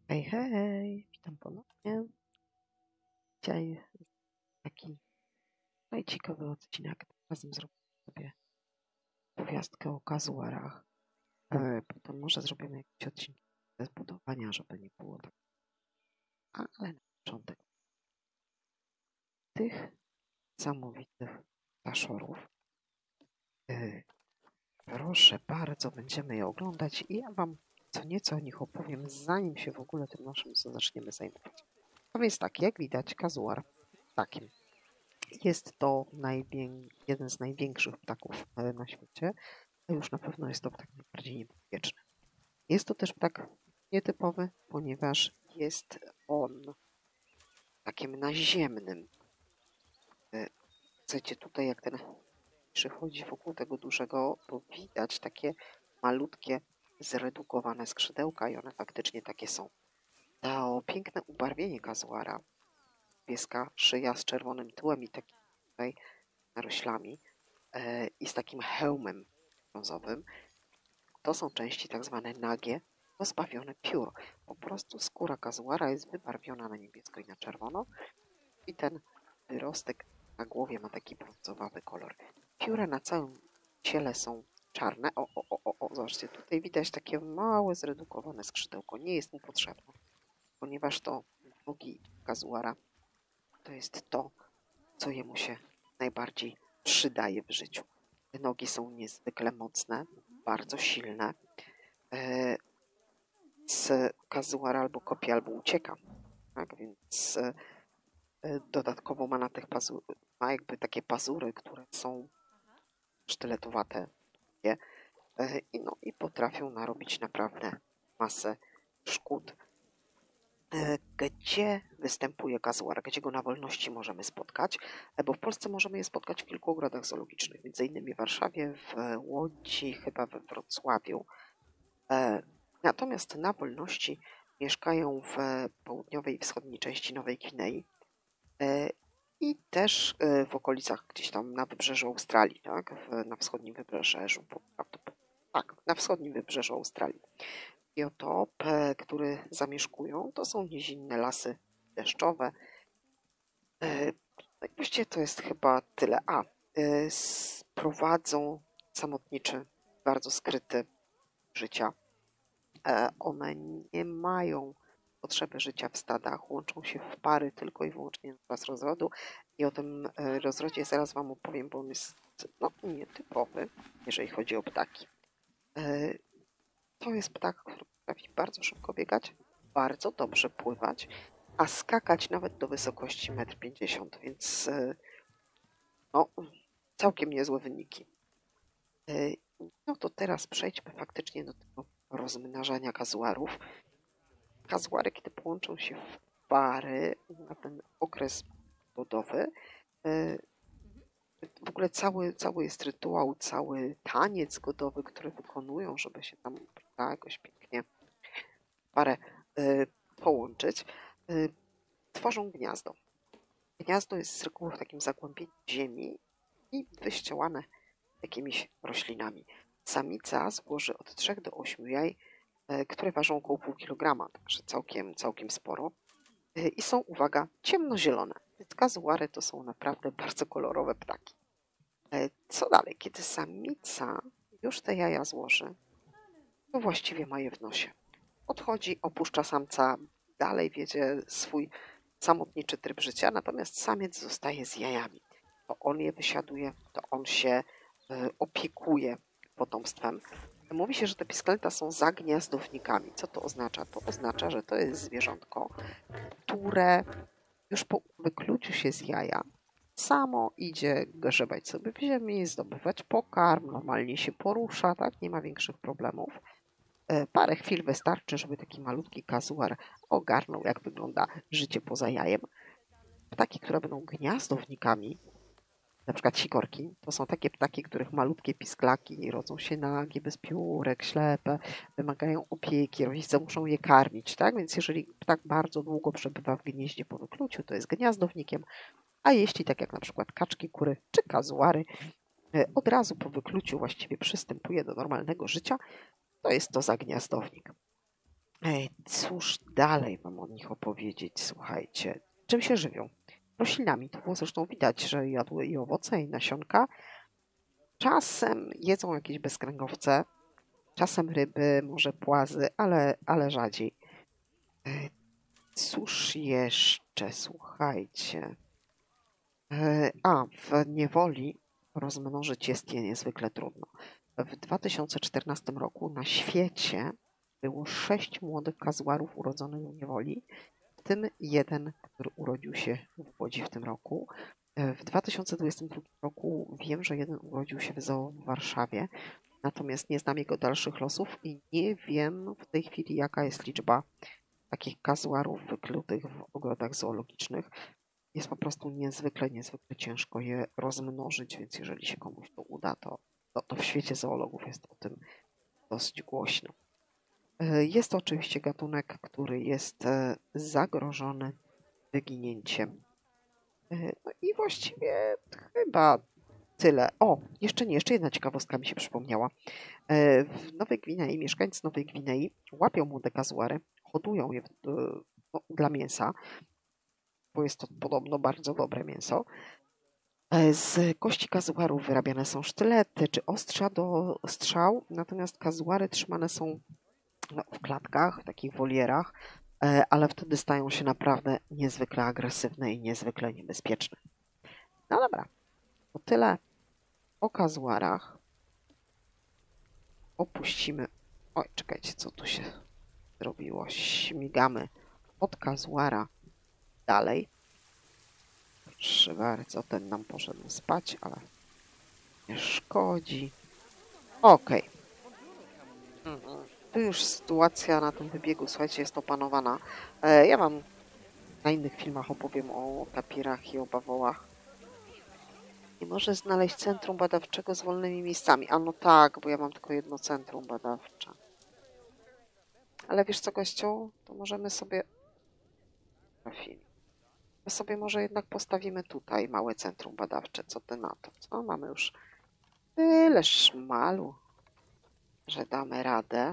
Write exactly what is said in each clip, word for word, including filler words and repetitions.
Hej, hej, witam ponownie. Dzisiaj taki no ciekawy odcinek. Razem zrobimy sobie powiastkę o kazuarach. E, potem może zrobimy jakiś odcinek ze zbudowania, żeby nie było tak. Ale na początek tych niesamowitych ptaszorów. E, proszę bardzo, będziemy je oglądać i ja wam co nieco o nich opowiem, zanim się w ogóle tym naszym zaczniemy zajmować. A więc tak, jak widać, kazuar takim. Jest to najwię- jeden z największych ptaków na świecie, a już na pewno jest to ptak najbardziej niebezpieczny. Jest to też ptak nietypowy, ponieważ jest on ptakiem naziemnym. Słuchajcie, tutaj jak ten przychodzi wokół tego dużego, to widać takie malutkie, zredukowane skrzydełka i one faktycznie takie są. To piękne ubarwienie kazuara, niebieska szyja z czerwonym tyłem i takim tutaj naroślami e, i z takim hełmem brązowym, to są części tak zwane nagie, pozbawione piór. Po prostu skóra kazuara jest wybarwiona na niebiesko i na czerwono i ten wyrostek na głowie ma taki brązowawy kolor. Pióra na całym ciele są czarne. O, o, o, o, o, zobaczcie, tutaj widać takie małe, zredukowane skrzydełko. Nie jest mu potrzebne, ponieważ to nogi kazuara to jest to, co jemu się najbardziej przydaje w życiu. Te nogi są niezwykle mocne, bardzo silne. E, z kazuara albo kopie, albo ucieka. Tak? Więc e, dodatkowo ma na tych pazur, ma jakby takie pazury, które są sztyletowate. E, i, no, I potrafią narobić naprawdę masę szkód. E, gdzie występuje kazuar? Gdzie go na wolności możemy spotkać? E, bo w Polsce możemy je spotkać w kilku ogrodach zoologicznych, między innymi w Warszawie, w Łodzi, chyba we Wrocławiu. E, natomiast na wolności mieszkają w południowej i wschodniej części Nowej Gwinei e, i też e, w okolicach gdzieś tam na wybrzeżu Australii, tak? W, na wschodnim wybrzeżu, tak, na wschodnim wybrzeżu Australii. Biotop, e, który zamieszkują, to są nizinne lasy deszczowe. E, no i właściwie to jest chyba tyle. A, e, prowadzą samotniczy, bardzo skryty życia. One nie mają potrzeby życia w stadach, łączą się w pary tylko i wyłącznie na czas rozrodu i o tym rozrodzie zaraz wam opowiem, bo on jest no, nietypowy, jeżeli chodzi o ptaki. To jest ptak, który potrafi bardzo szybko biegać, bardzo dobrze pływać, a skakać nawet do wysokości metr pięćdziesiąt, więc no, całkiem niezłe wyniki. No to teraz przejdźmy faktycznie do tego rozmnażania kazuarów. Kazuary, kiedy połączą się w pary na ten okres płodowy, w ogóle cały, cały jest rytuał, cały taniec godowy, który wykonują, żeby się tam jakoś pięknie parę połączyć, tworzą gniazdo. Gniazdo jest z reguły w takim zagłębieniu ziemi i wyścielane jakimiś roślinami. Samica złoży od trzech do ośmiu jaj, które ważą około pół kilograma, także całkiem, całkiem sporo. I są, uwaga, ciemnozielone. Więc kazuary to są naprawdę bardzo kolorowe ptaki. Co dalej? Kiedy samica już te jaja złoży, to właściwie ma je w nosie. Odchodzi, opuszcza samca, dalej wiedzie swój samotniczy tryb życia, natomiast samiec zostaje z jajami. To on je wysiaduje, to on się opiekuje potomstwem. Mówi się, że te pisklęta są zagniazdownikami. Co to oznacza? To oznacza, że to jest zwierzątko, które już po wykluciu się z jaja samo idzie grzebać sobie w ziemi, zdobywać pokarm, normalnie się porusza, tak? Nie ma większych problemów. Parę chwil wystarczy, żeby taki malutki kazuar ogarnął, jak wygląda życie poza jajem. Ptaki, które będą gniazdownikami, na przykład sikorki, to są takie ptaki, których malutkie pisklaki rodzą się nagie, bez piórek, ślepe, wymagają opieki, rodzice muszą je karmić, tak? Więc jeżeli ptak bardzo długo przebywa w gnieździe po wykluciu, to jest gniazdownikiem, a jeśli tak jak na przykład kaczki, kury czy kazuary od razu po wykluciu właściwie przystępuje do normalnego życia, to jest to zagniazdownik. Ej, cóż dalej mam o nich opowiedzieć, słuchajcie. Czym się żywią? Roślinami. To było zresztą widać, że jadły i owoce, i nasionka. Czasem jedzą jakieś bezkręgowce, czasem ryby, może płazy, ale, ale rzadziej. E, Cóż jeszcze, słuchajcie. E, A, w niewoli rozmnożyć jest je niezwykle trudno. W dwa tysiące czternastym roku na świecie było sześć młodych kazuarów urodzonych w niewoli, w tym jeden, który urodził się w Łodzi w tym roku. E, W dwa tysiące dwudziestym drugim roku wiem, że jeden urodził się w zoo w Warszawie, natomiast nie znam jego dalszych losów i nie wiem w tej chwili, jaka jest liczba takich kazuarów wyklutych w ogrodach zoologicznych. Jest po prostu niezwykle, niezwykle ciężko je rozmnożyć, więc jeżeli się komuś to uda, to, to, to w świecie zoologów jest o tym dosyć głośno. E, Jest to oczywiście gatunek, który jest e, zagrożony wyginięciem. E, No i właściwie chyba tyle. O, jeszcze nie, jeszcze jedna ciekawostka mi się przypomniała. E, W Nowej Gwinei mieszkańcy Nowej Gwinei łapią młode kazuary, hodują je w, e, no, dla mięsa, bo jest to podobno bardzo dobre mięso. E, Z kości kazuarów wyrabiane są sztylety czy ostrza do strzał, natomiast kazuary trzymane są no, w klatkach, w takich wolierach, e, ale wtedy stają się naprawdę niezwykle agresywne i niezwykle niebezpieczne. No dobra, to tyle o kazuarach. Opuścimy. Oj, czekajcie, co tu się zrobiło? Śmigamy od kazuara dalej. Proszę bardzo, ten nam poszedł spać, ale nie szkodzi. Okej. Okay. Tu już sytuacja na tym wybiegu, słuchajcie, jest opanowana. E, ja wam na innych filmach opowiem o tapirach i o bawołach. Nie może znaleźć centrum badawczego z wolnymi miejscami. A no tak, bo ja mam tylko jedno centrum badawcze. Ale wiesz co, gościu? To możemy sobie... Trafili. My sobie może jednak postawimy tutaj małe centrum badawcze. Co ty na to? Co? Mamy już tyle szmalu, że damy radę.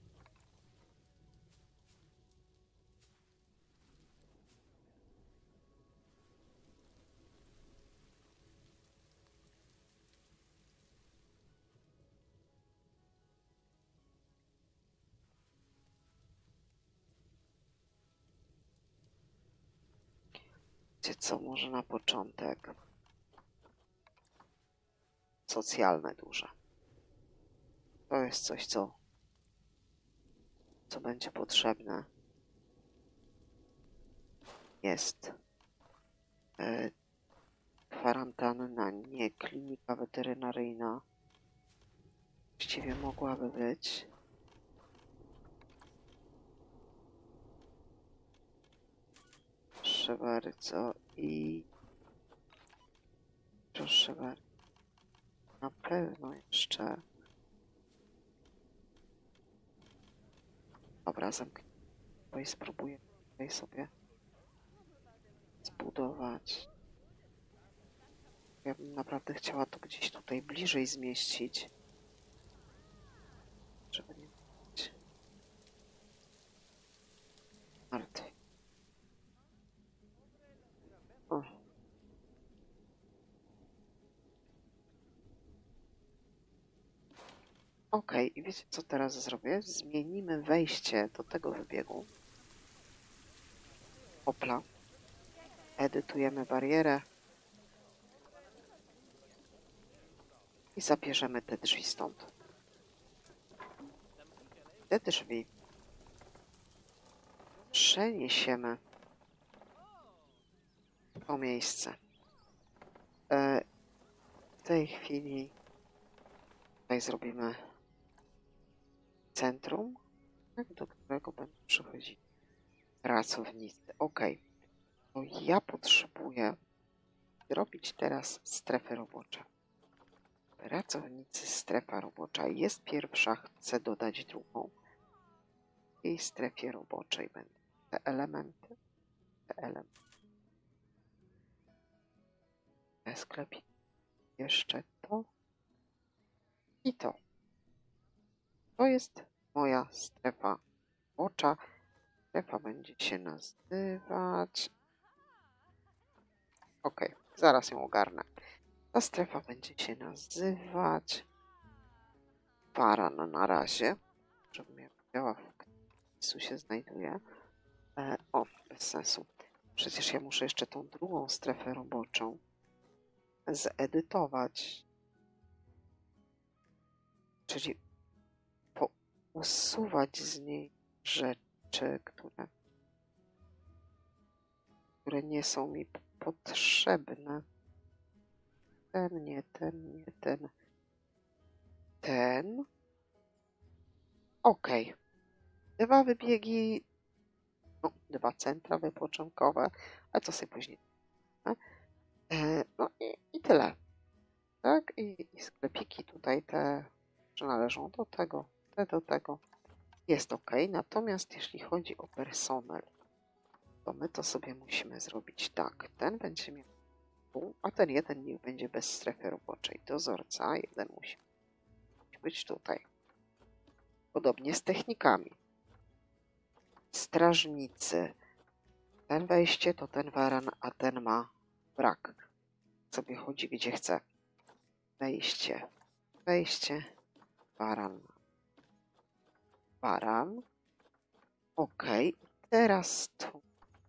Wiecie co, może na początek socjalne duże. To jest coś, co, co będzie potrzebne. Jest e, kwarantanna, nie klinika weterynaryjna. Właściwie mogłaby być. Proszę bardzo. I proszę bardzo. Na pewno jeszcze. Dobra, zamknę. I spróbuję tutaj sobie zbudować. Ja bym naprawdę chciała to gdzieś tutaj bliżej zmieścić. Żeby nie być martwy. O. Ok, i wiecie co teraz zrobię? Zmienimy wejście do tego wybiegu. Opla. Edytujemy barierę. I zabierzemy te drzwi stąd. Te drzwi przeniesiemy w to miejsce. E, w tej chwili tutaj zrobimy centrum, do którego będą przychodzić pracownicy. Ok, to ja potrzebuję zrobić teraz strefy robocze. Pracownicy, strefa robocza. Jest pierwsza, chcę dodać drugą. W tej strefie roboczej będą te elementy, te elementy. Te sklepiki. Jeszcze to i to. To jest moja strefa robocza. Strefa będzie się nazywać... Ok, zaraz ją ogarnę. Ta strefa będzie się nazywać... Baran na razie. Żebym ja wiedziała, w którym miejscu się znajduje. E, o, bez sensu. Przecież ja muszę jeszcze tą drugą strefę roboczą zedytować. Czyli usuwać z niej rzeczy, które, które nie są mi potrzebne. Ten, nie ten, nie ten. Ten. Ok. Dwa wybiegi. No, dwa centra wypoczynkowe. Ale to sobie później. E, no i, i tyle. Tak? I, I sklepiki tutaj te, że należą do tego, te do tego. Jest ok. Natomiast jeśli chodzi o personel, to my to sobie musimy zrobić tak. Ten będzie miał tu, a ten jeden niech będzie bez strefy roboczej. Dozorca, jeden musi być tutaj. Podobnie z technikami. Strażnicy. Ten wejście to ten waran, a ten ma brak. Sobie chodzi gdzie chce. Wejście. Wejście. Waran. Waran. Ok. Teraz tu.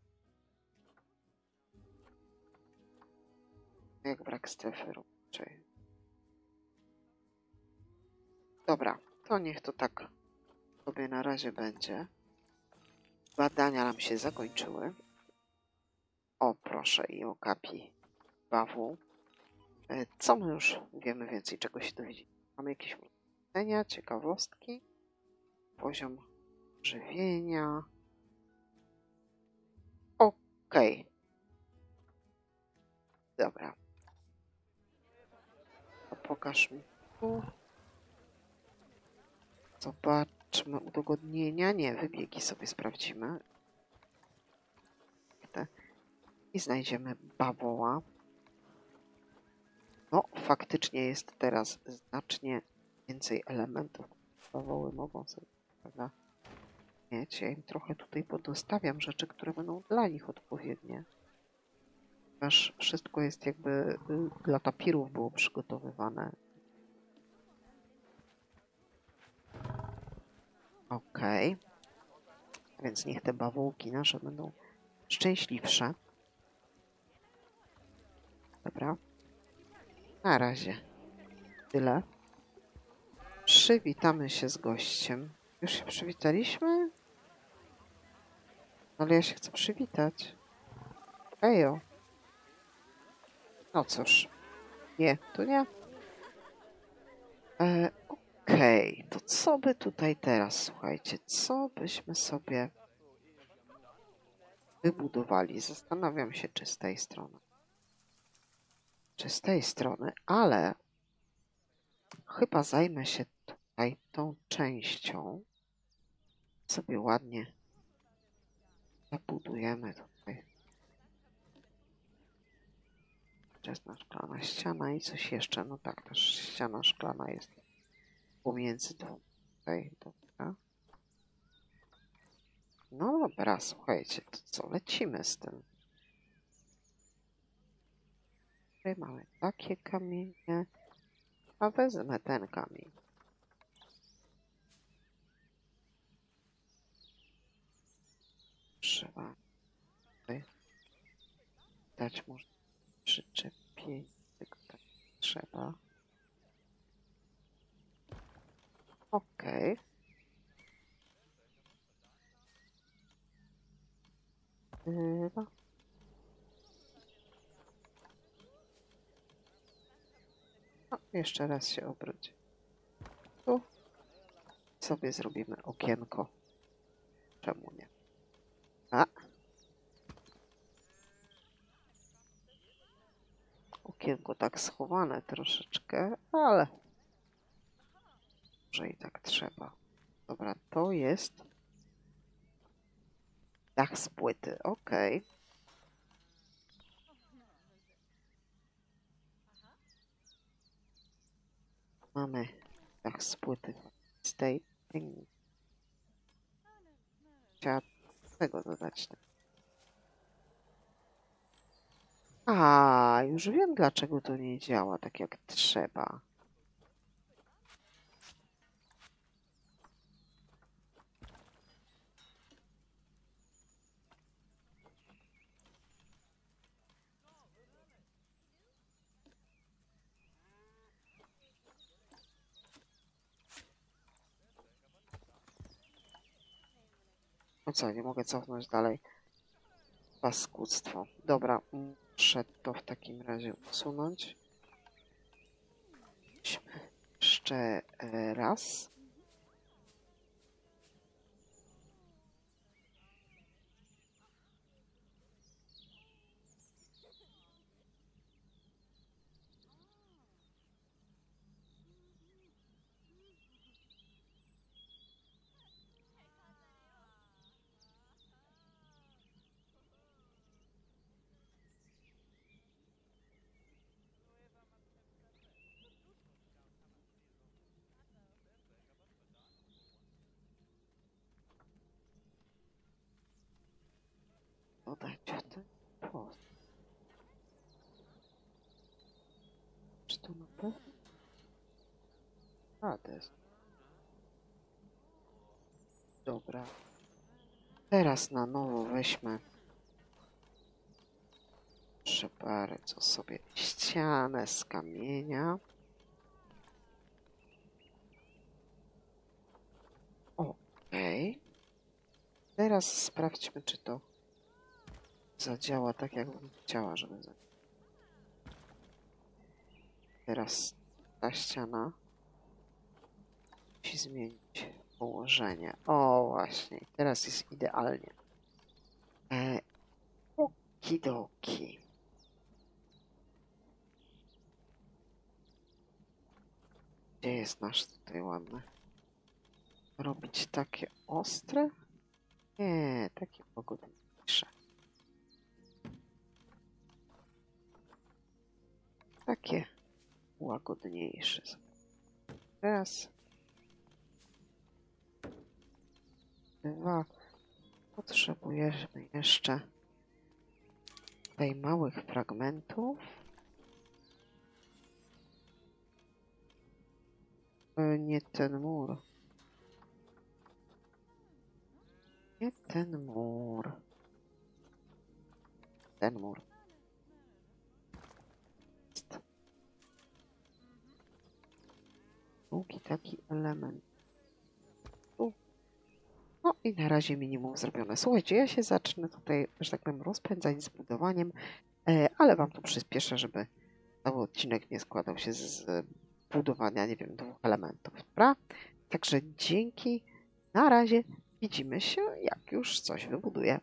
Jak brak strefy roboczej. Dobra. To niech to tak sobie na razie będzie. Badania nam się zakończyły. O, proszę, i o kapi bawu. Co my już wiemy więcej, czego się dowiedzieć? Mamy jakieś ulepszenia, ciekawostki, poziom żywienia. Okej. Okay. Dobra. To pokaż mi tu. Zobaczmy udogodnienia. Nie, wybiegi sobie sprawdzimy. I znajdziemy bawoła. No, faktycznie jest teraz znacznie więcej elementów. Bawoły mogą sobie, prawda, mieć. Ja im trochę tutaj podostawiam rzeczy, które będą dla nich odpowiednie. Ponieważ wszystko jest jakby dla tapirów było przygotowywane. Okej. Okay. Więc niech te bawołki nasze będą szczęśliwsze. Dobra. Na razie tyle. Przywitamy się z gościem. Już się przywitaliśmy? Ale ja się chcę przywitać. Ejo. No cóż. Nie, to nie. E, Okej, okay. To co by tutaj teraz, słuchajcie, co byśmy sobie wybudowali? Zastanawiam się, czy z tej strony. Czy z tej strony, ale chyba zajmę się tutaj tą częścią. Sobie ładnie zabudujemy tutaj. Czesna szklana ściana i coś jeszcze. No tak, też ściana szklana jest pomiędzy tą. Tutaj, dobra. No dobra, słuchajcie, to co, lecimy z tym. Tutaj mamy takie kamienie, a wezmę ten kamień. Trzeba tutaj dać może przyczepienie, tylko tak trzeba. Okej. Okay. No. No, jeszcze raz się obróć. Tu sobie zrobimy okienko. Czemu nie? A. Okienko tak schowane troszeczkę, ale może i tak trzeba. Dobra, to jest dach z płyty. Ok. Mamy dach z płyty z tej. chciała tego dodać. A, już wiem, dlaczego to nie działa tak jak trzeba. No co, nie mogę cofnąć dalej. Paskudztwo. Dobra, muszę to w takim razie usunąć. Jeszcze raz. Dodać ten post. Czy to na pewno? A, to jest. Dobra. Teraz na nowo weźmy. Proszę bardzo sobie ścianę z kamienia. Okej. Okay. Teraz sprawdźmy, czy to zadziała tak, jakbym chciała, żeby zadziałać. Teraz ta ściana musi zmienić położenie. O, właśnie. Teraz jest idealnie. E, okidoki. Gdzie jest nasz tutaj ładny? Robić takie ostre? Nie, takie pogodniejsze. Takie łagodniejsze. Raz. Dwa. Potrzebujemy jeszcze tutaj małych fragmentów. Nie ten mur. Nie ten mur. Ten mur. Drugi taki element. Tu. No i na razie minimum zrobione. Słuchajcie, ja się zacznę tutaj, że tak powiem, rozpędzać z budowaniem, ale wam tu przyspieszę, żeby cały odcinek nie składał się z budowania, nie wiem, dwóch elementów, dobra? Także dzięki, na razie, widzimy się, jak już coś wybuduję.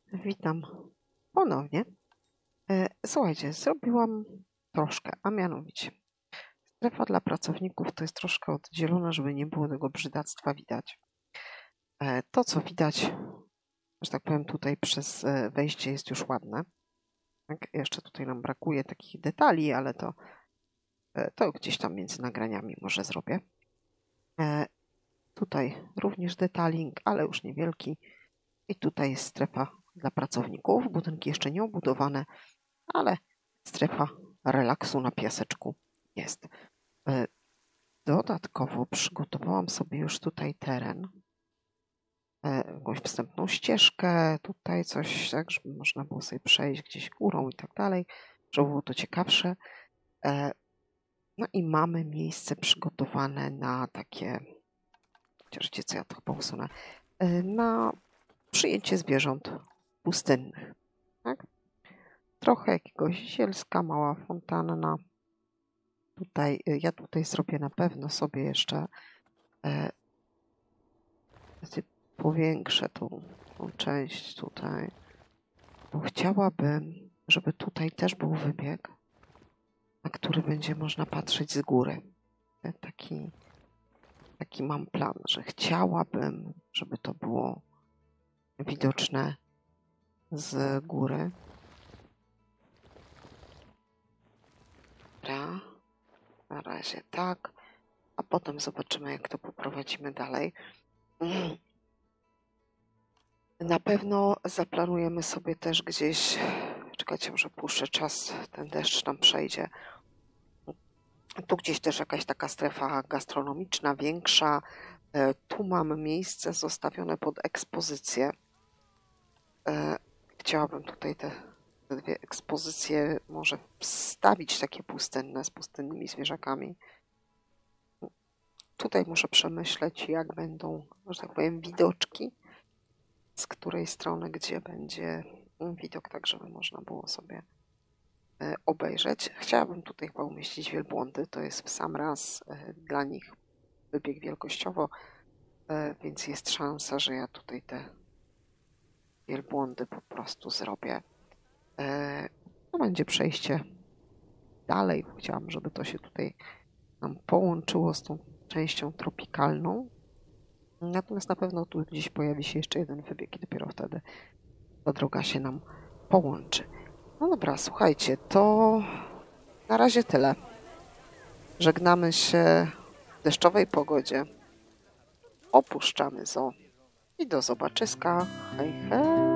Witam ponownie. E, Słuchajcie, zrobiłam troszkę, a mianowicie strefa dla pracowników to jest troszkę oddzielona, żeby nie było tego brzydactwa widać. E, To, co widać, że tak powiem, tutaj przez e, wejście jest już ładne. Tak? Jeszcze tutaj nam brakuje takich detali, ale to, e, to gdzieś tam między nagraniami może zrobię. E, Tutaj również detaling, ale już niewielki. I tutaj jest strefa dla pracowników. Budynki jeszcze nie obudowane, ale strefa relaksu na piaseczku jest. E, Dodatkowo przygotowałam sobie już tutaj teren, e, jakąś wstępną ścieżkę, tutaj coś, tak, żeby można było sobie przejść gdzieś górą i tak dalej, żeby było to ciekawsze. E, No i mamy miejsce przygotowane na takie, chociaż co ja to chyba usunę, e, na przyjęcie zwierząt pustynnych. Tak? Trochę jakiegoś zielska, mała fontanna. Tutaj, ja tutaj zrobię na pewno sobie jeszcze e, powiększę tą, tą część tutaj, bo chciałabym, żeby tutaj też był wybieg, na który będzie można patrzeć z góry. Taki, taki mam plan, że chciałabym, żeby to było widoczne z góry. Dobra, na razie tak, a potem zobaczymy, jak to poprowadzimy dalej. Na pewno zaplanujemy sobie też gdzieś, czekajcie, może puszczę czas, ten deszcz nam przejdzie. Tu gdzieś też jakaś taka strefa gastronomiczna, większa. Tu mam miejsce zostawione pod ekspozycję. Chciałabym tutaj te, te dwie ekspozycje może wstawić takie pustynne, z pustynnymi zwierzakami. Tutaj muszę przemyśleć, jak będą, że tak powiem, widoczki, z której strony, gdzie będzie widok, tak żeby można było sobie obejrzeć. Chciałabym tutaj chyba umieścić wielbłądy, to jest w sam raz dla nich wybieg wielkościowo, więc jest szansa, że ja tutaj te wielbłądy po prostu zrobię. To będzie przejście dalej. Chciałam, żeby to się tutaj nam połączyło z tą częścią tropikalną. Natomiast na pewno tu gdzieś pojawi się jeszcze jeden wybieg i dopiero wtedy ta droga się nam połączy. No dobra, słuchajcie, to na razie tyle. Żegnamy się w deszczowej pogodzie. Opuszczamy zoo i do zobaczyska. Hej, hej!